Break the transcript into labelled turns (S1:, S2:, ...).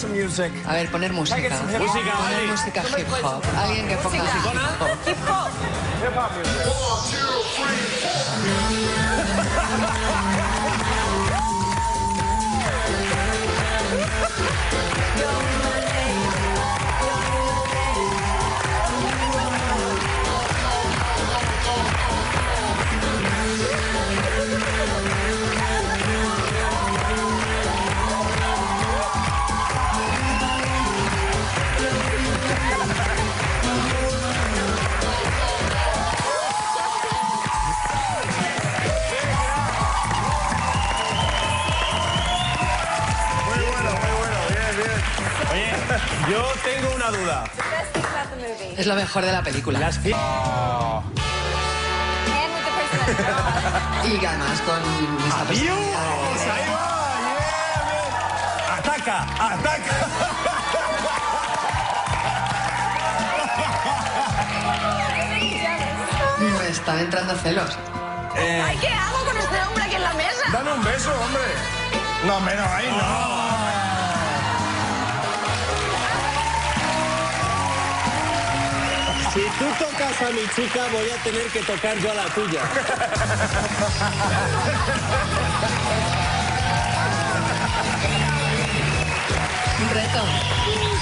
S1: A ver, poner música. Poner música hip hop. Alguien que ponga hip hop.
S2: Oye, yo tengo una duda.
S1: Es lo mejor de la película.
S2: Las
S1: Y además con esta personalidad.
S2: ¡Ahí va! ¡Bien! ¡Ataca! ¡Ataca!
S1: Me están entrando celos.
S3: Ay, ¿qué hago con este hombre aquí en la mesa?
S4: Dame un beso, hombre. No, menos ahí, no.
S2: Si tú tocas a mi chica, voy a tener que tocar yo a la tuya.
S1: Un reto.